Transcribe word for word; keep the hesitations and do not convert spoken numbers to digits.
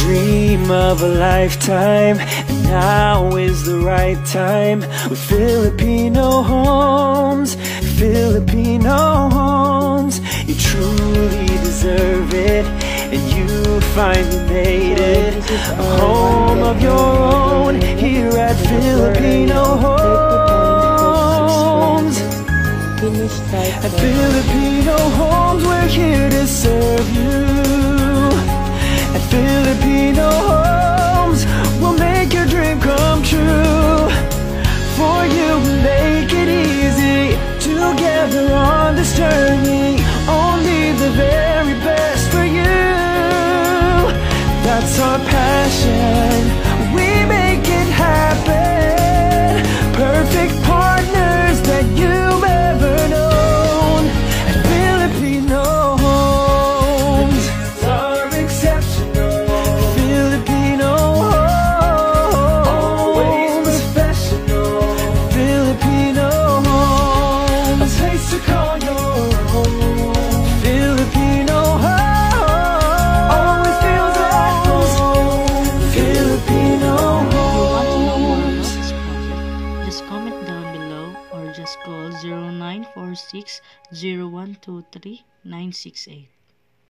dream of a lifetime, and now is the right time with Filipino Homes. Filipino Homes, you truly deserve it, and you finally made it a home of your own here at Filipino Homes. At Filipino Homes, we're here to serve you. At Filipino Homes, we'll make your dream come true. For you, we make it easy. Together on this journey, only the very best for you. That's our passion, we make it happen. Perfect partners that you've ever known. At Filipino Homes, are exceptional. Filipino Homes, always professional. Filipino Homes, a place to call your home. Filipino Homes, always feels like home. Filipino Homes. Just comment down below or just call zero nine four six zero one two three nine six eight.